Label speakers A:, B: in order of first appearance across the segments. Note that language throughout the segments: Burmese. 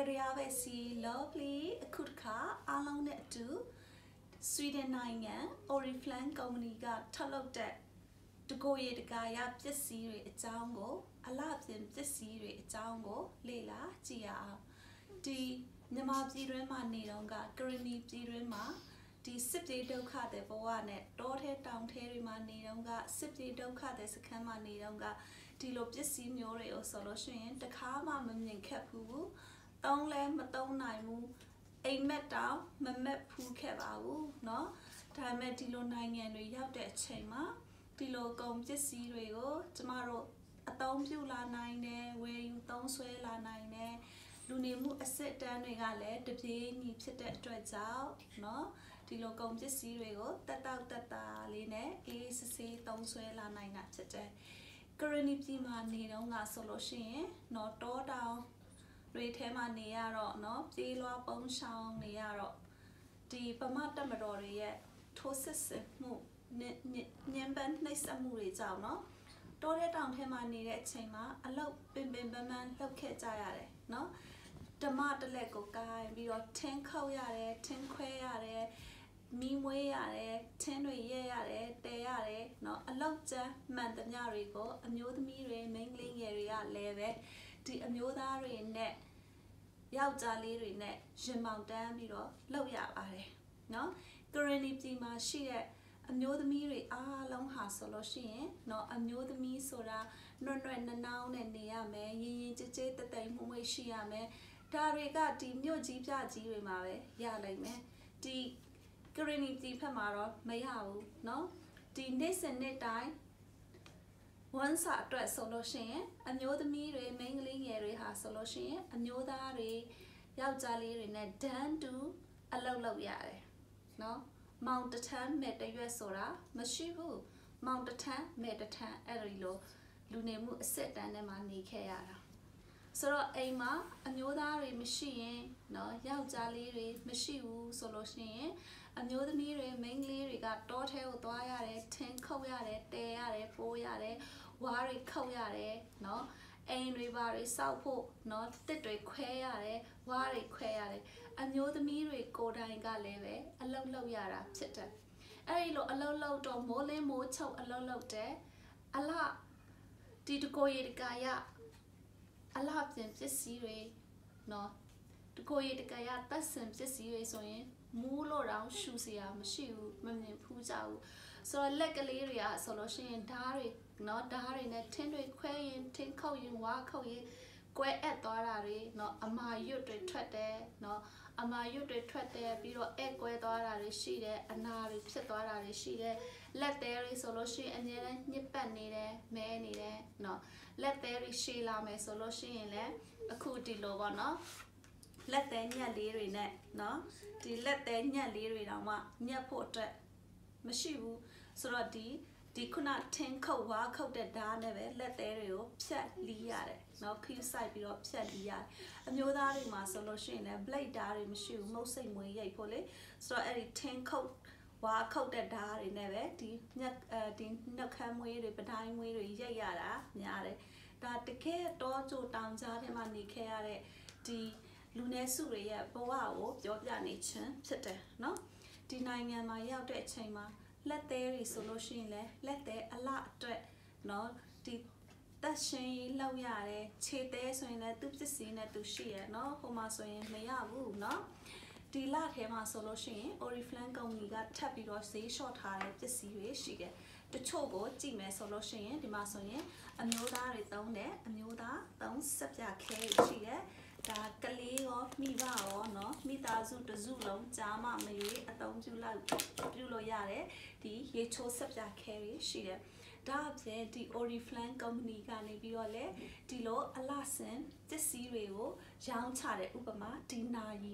A: Keriavesi lovely kutka along it too. Sweden nine Oriflan Comunica Talokde to go yet the guy up this series it's ango, a lap them this series it's ango, Lela, Gia. The Namabzi Rema Nidonga, Karenni Rema, the Sipti Doka de Boanet, daughter down Terima Nidonga, Sipti Doka de Sakama Nidonga, the Lobjisi Mure or Solution, the Kama Mimian Kapu, Dong Lam Matong Naimu. A met down, my map poo cavao, no? Time at Dilo 9 and we have that chema. Dilo gom just see rego, tomorrow a tom you la 9 where you don't swear la 9 Lunimu a set down regale, the day needs it that dreads out, no? Dilo gom just see rego, that out that line, is to say don't swear la 9 at today. Karenni Pima need on a solution, not door down. Read him a near no, the law bone sound near the Pamata Madoria, Tosses, Nyamban, nice and movies out, no? Don't let down him a near Chema, a low bim man, look at Jayare, no? The mother lego guy, we are 10 coyare, 10 quayare, me way are 10 way are, they are, no? A lot man the Yarigo, a new mere mingling area leve. The Amodari net Yaudali net, Jimaudan Biro, Loya are. No? Karenni Pima, she a new the miri ah long hassle or she, no, a new the me soda, no noun and the ame, ye to take the time way she ame, Tariga, the new jeepja mare, ya like me, the Karenni Pimaro, may have, no? The nascent net die. Once I dress solution, a new the mere mingling area has solution, a new the Yaudali in a dan do a low yare. No? Mount the tan made the US soda, Mashivu, Mount the tan made the tan erilo, Lunemu set and a money care. So, Ema, a new the machine, no, Yaudali, Mashivu solution, a new the mere mingling regard daughter or doyare, 10 coyare, they are 4 yare. Wari Koyare, no, Ain Rivari Saupo, no, Titri Quayare, Wari Quayare, and you the Miri go down Galeve, a low yara, sitter. A low dog, mole, moto, a low there, a la did go yet Gaya, a lap them this series, no, to go yet Gaya, that's them this series on Mulo round shoesia, shoe, Mammy Puzao. So a legal area solution dari no dari ne 10 quayin 10 coyin wa coyin que at dolari no ama you to treat there no ama you to treat there biro eque dolari she there anari set dolari she there let there is solution and then nippany there many there no let there is she la me solution there a cool deal no let there nearly net no the let there nearly on what near portrait Mashivu, so the kuna 10 coat walk out that down never let there you set liare. Now, Q side be up set liare. And you are in my solution, a blade diary machine, most same way, yay, pulley. So, every 10 coat walk out that diary never, the Nakam way, the Badine way, yara, yare. That the care door to down Zadimani care, the Lunesuria, Boao, your nature, set no? Denying my out at chamber, let there is solution, let there a lot, no, the dashing low yare, cheat there so in a dupes scene to share, no, Homa so in Mayavu, no, the lad him a solution, or if flank only got tappy or say short high the series she get the chogo, Jimmy solution, the mason, a new da is down there, a new da, down subject carry she get. Da Kali or Miva or no, Mitazu the Zulong, Jama, Mary, a down Julo Yare, the Yecho subject carry, she Dabs the Oriflan company can be ole, Dilo, Alassen, the Sireo, Jang Tare Upama, the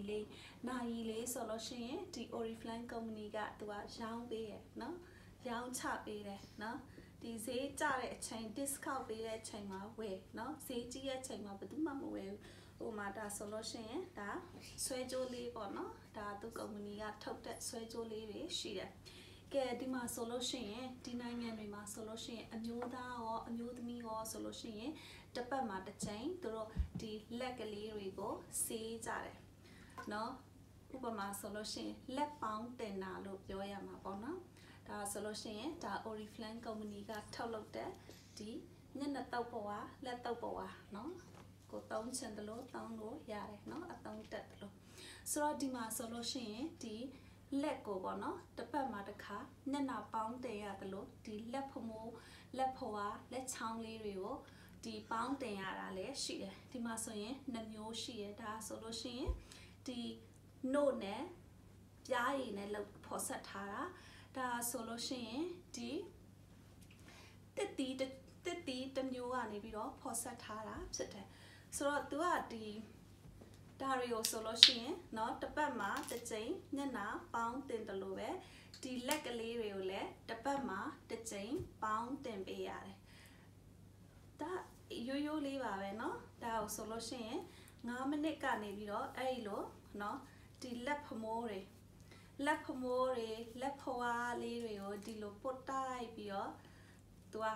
A: Naile solution, the Oriflan company got to a Jang Bear, no, Jang Tap Bear, no. The Z Tare chain discount Bear chain my way, no, say Gia chain my but the mamma way. Mata solution da Swejo or no da to company took that Swejo she get the ma solution denying and ma solution a new da or a new me or solution တပတ်မှာတစ်ချိန်သူတို့ဒီလက်ကလေးတွေကိုဆေးကြတယ်နော်ဥပမာဆိုလို့ရှိရင်လက်ပေါင်းတင်တာလို့ပြောရမှာပေါ့နော်ဒါဆိုလို့ရှိရင်ဒါ Oriflame company ကထုတ်လုပ်တဲ့ဒီညနေတုပ်ပေါ်ကလက်တုပ်ပေါ်ကနော်ကိုသုံးချင်တယ်လို့သုံးလို့ရတယ်နော်အသုံးတက်တယ်လို့ဆိုတော့ဒီမှာဆိုလို့ရှိရင်ဒီလက်ကိုပေါ့နော်တစ်ပတ်မှာတစ်ခါညနေပေါင်းတင်ရတယ်လို့ဒီလက်ဖမိုးလက်ဖွာလက်ချောင်းလေးတွေကိုဒီပေါင်းတင်ရတာလည်းရှိတယ်ဒီမှာဆိုရင်2မျိုးရှိတယ်ဒါဆိုလို့ရှိရင်ဒီနို့နဲ့ပြားရည်နဲ့လောက်ဖော်ဆက်ထားတာဒါဆိုလို့ရှိရင်ဒီတစ်တီတစ်မျိုးကနေပြီးတော့ဖော်ဆက်ထားတာဖြစ်တယ်ဆိုတော့သူကဒီဒါတွေကိုဆိုလို့ရှိရင်เนาะတစ်ပတ်မှာတစ်ကြိမ်ညနာပေါင်းတင်တယ်လို့ပဲဒီလက်ကလေးတွေကိုလည်းတစ်ပတ်မှာတစ်ကြိမ်ပေါင်းတင်ပေးရတယ်ဒါရိုးလေးပါပဲเนาะဒါကိုဆိုလို့ရှိရင်9မိနစ်ကနေပြီးတော့အဲ့လိုเนาะဒီလက်ဖမိုးတွေလက်ဖွာလေးတွေကိုဒီလိုပုတ်တိုက်ပြီးတော့သူက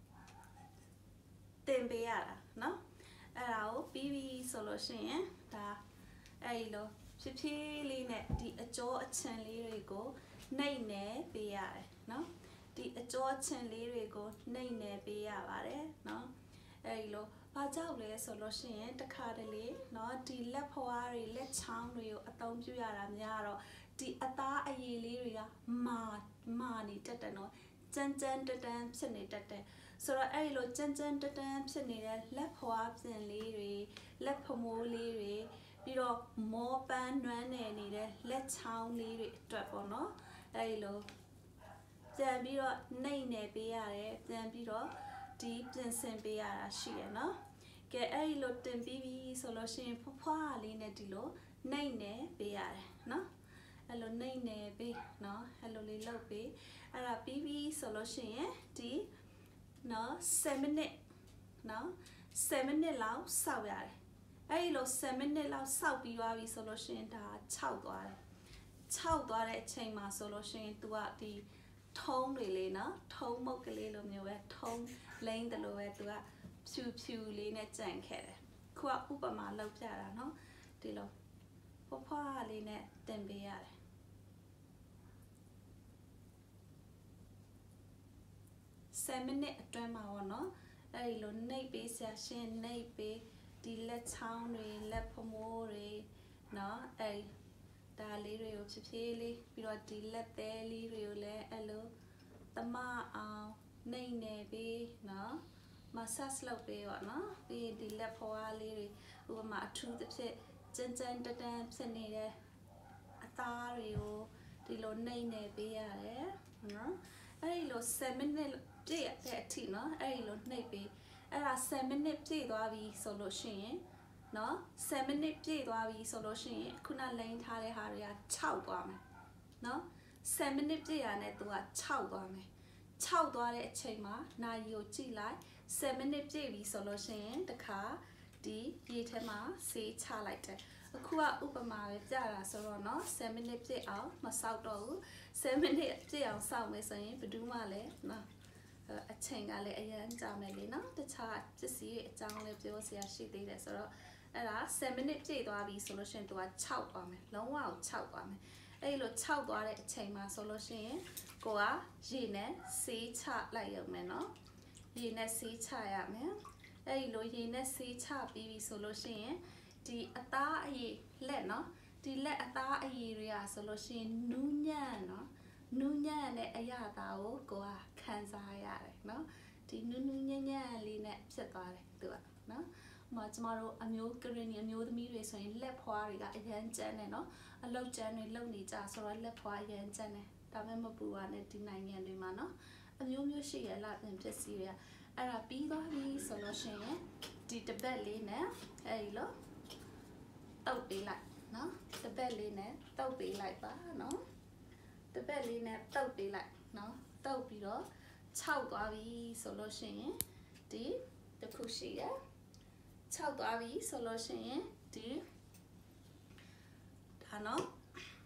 A: တင်ပေးရတာเนาะအဲ့ဒါကိုပြီးပြီဆိုလို့ရှိရင်ဒါအဲ့လိုဖြည်းဖြည်းလေးနဲ့ဒီအကျောအချင်လေးတွေကိုနှိပ်နေပေးရတယ်เนาะဒီအကျောအချင်လေးတွေကိုနှိပ်နေပေးရပါတယ်เนาะအဲ့လိုဘာကြောင့်လဲဆိုလို့ရှိရင်တခါတလေเนาะဒီလက်ဖွာတွေလက်ချောင်းတွေကိုအသုံးပြုရတာများတော့ဒီအသားအရည်လေးတွေကမာနေတတ်တယ်เนาะကြမ်းတန်းဖြစ်နေတတ်တယ်ဆိုတော့အဲ့လိုကြမ်းတန်းဖြစ်နေတဲ့လက်ဖွာပြင်လေးတွေလက်ဖမိုးလေးတွေပြီးတော့မောပန်းနွမ်းနယ်နေတဲ့လက်ချောင်းလေးတွေအတွက်ပေါ့နော်အဲ့လိုပြန်ပြီးတော့နှိပ်နေပေးရတယ်ပြန်ပြီးတော့ဒီပြင်ဆင်ပေးရတာရှိရနော်ကဲအဲ့လိုတင်ပြီးပြီဆိုလို့ရှိရင်ဖွားလေးနဲ့ဒီလိုနှိပ်နေပေးရတယ်နော်အဲ့လိုနှိပ်နေပေးနော်အဲ့လိုလေးလုပ်ပေးအဲ့ဒါပြီးပြီဆိုလို့ရှိရင်ဒီနော်7မိနစ်နော်7မိနစ်လောက်စောက်ရတယ်အဲ့ဒီလို7မိနစ်လောက်စောက်ပြီးသွားပြီဆိုလို့ရှိရင်ဒါ6သွားတယ်6သွားတဲ့အချိန်မှာဆိုလို့ရှိရင် तू ကဒီထုံးတွေလေးနော်ထုံးမုတ်ကလေးလိုမျိုးပဲထုံးလိမ့်တယ်လို့ပဲ तू ကဖြူလေးနဲ့ကြံခဲ့တယ်ခုကဥပမာလောက်ပြတာနော်ဒီလိုဖွားလေးနဲ့တင်ပေးရတယ်7မိနစ်အတွင်းမှာပေါ့နော်အဲ့ဒီလိုနှိပ်ပေးဆရာရှင်နှိပ်ပေးဒီလက်ချောင်းတွေလက်ဖမိုးတွေနော်အဲ့ဒါလေးတွေကိုဖြည်းဖြည်းလေးပြီးတော့ဒီလက်သေးလေးတွေကိုလည်းအဲ့လိုသမအောင်နှိပ်နေပေးနော်မဆတ်လုပ်ပေးပါနော်ပြီးဒီလက်ဖွားလေးတွေဥပမာအထူးသဖြင့်ကြမ်းဖြစ်နေတဲ့အသားတွေကိုဒီလိုနှိပ်နေပေးရတယ်နော်အဲ့ဒီလို7မိနစ်ပြည့်တဲ့အထိနော်အဲ့ဒီလိုနှိပ်ပေးအဲ့ဒါ7မိနစ်ပြည့်သွားပြီဆိုလို့ရှိရင်နော်7မိနစ်ပြည့်သွားပြီဆိုလို့ရှိရင်ခုနလိန်ထားတဲ့ဟာတွေက6သွားမယ်နော်7မိနစ်ပြည့်ရတဲ့သူက6သွားမယ်6သွားတဲ့အချိန်မှာနာရီကိုကြည့်လိုက်7မိနစ်ပြည့်ပြီဆိုလို့ရှိရင်တခါဒီရေထဲမှာဆေးချလိုက်တယ်အခုကဥပမာပဲပြတာဆိုတော့เนาะ7မိနစ်ပြည့်အောင်မစောက်တော့ဘူး7မိနစ်ပြည့်အောင်စောက်မယ်ဆိုရင်ဘယ်သူမှလည်းနော်အချိန်ကလည်းအရန်ကြာမယ်လေနော်တခြားပစ္စည်းတွေအကြောင်းလည်းပြောစရာရှိသေးတယ်ဆိုတော့အဲ့ဒါ7မိနစ်ပြည့်သွားပြီဆိုလို့ရှိရင်သူက6သွားမယ်လုံးဝ6သွားမယ်အဲ့လို6သွားတဲ့အချိန်မှာဆိုလို့ရှိရင်ကိုကရေနဲ့ဆေးချလိုက်ရုံနဲ့နော်ရေနဲ့ဆေးချရမယ်အဲ့လိုရေနဲ့ဆေးချပြီးပြီဆိုလို့ရှိရင်ဒီအသားအရည်လက်နော်ဒီလက်အသားအရည်တွေကဆိုလို့ရှိရင်နူးညံ့နော်နူးညံ့တဲ့အရာသားကိုကခံစားရတယ်နော်ဒီနူးညံ့လေးနဲ့ဖြစ်သွားတယ်သူကနော်ဟိုကျမတို့အမျိုးကရင်အမျိုးသမီးတွေဆိုရင်လက်ဖွားတွေကအရန်ကျန်းတယ်နော်အလုတ်ကျန်းတွေလုံနေကြဆိုတော့လက်ဖွားအရန်ကျန်းတယ်ဒါပေမဲ့မပူပါနဲ့ဒီနိုင်ငံတွေမှာနော်အမျိုးရှိရလာတဲ့ပစ္စည်းတွေကအဲ့ဒါပြီးသွားပြီဆိုလို့ရှိရင်ဒီတပတ်လေးနဲ့အဲ့ဒီလိုတုပ်ပေးလိုက်နော်တပတ်လေးနဲ့တုပ်ပေးလိုက်ပါနော်တပတ်လေးနဲ့တုပ်ပေးလိုက်နော်တုပ်ပြီးတော့6သွားပြီဆိုလို့ရှိရင်ဒီတခုရှိရ6သွားပြီဆိုလို့ရှိရင်ဒီဒါနော်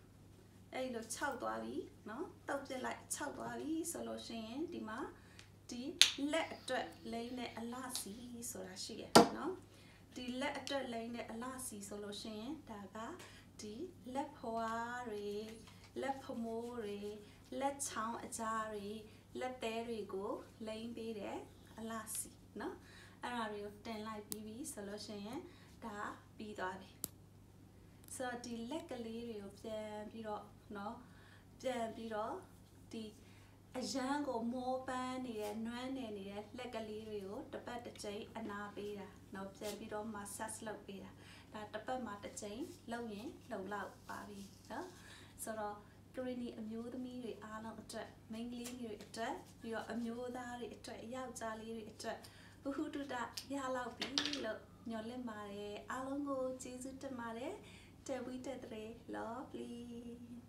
A: အဲ့လို6သွားပြီနော်တုပ်ပြလိုက်6သွားပြီဆိုလို့ရှိရင်ဒီမှာဒဒီလက်အတွက်လိမ့်တဲ့အလားစီဆိုတာရှိရနော်ဒီလက်အတွက်လိမ့်တဲ့အလားစီဆိုလို့ရှိရင်ဒါကဒီလက်ဖွားတွေလက်ဖမိုးတွေလက်ချောင်းအကြားတွေလက်သေးတွေကိုလိမ့်ပေးတဲ့အလားစီနော်အဲ့ဒါတွေကိုတင်လိုက်ပြီးပြီဆိုလို့ရှိရင်ဒါပြီးသွားပြီဆိုတော့ဒီလက်ကလေးတွေကိုပြန်ပြီးတော့နော်ပြန်ပြီးတော့ဒီအရန်ကိုမောပန်းနေတဲ့နွမ်းနေတဲ့လက်ကလေးတွေကိုတစ်ပတ်တစ်ချိန်အနာပေးတာနော်ပြန်ပြီးတော့ massage လုပ်ပေးတာဒါတစ်ပတ်မှာတစ်ချိန်လုပ်ရင်လုံလောက်ပါပြီနော်ဆိုတော့ကရီနီအမျိုးသမီးတွေအားလုံးအတွက်မိန်းကလေးတွေအတွက်ပြီးတော့အမျိုးသားတွေအတွက်ယောက်ျားလေးတွေအတွက်ဘ ഹു တုတရလောက်ပြီလို့ညွှန်လင့်ပါတယ်အားလုံးကိုကျေးဇူးတင်ပါတယ်တက်ဝီတက်တဲ့ lovely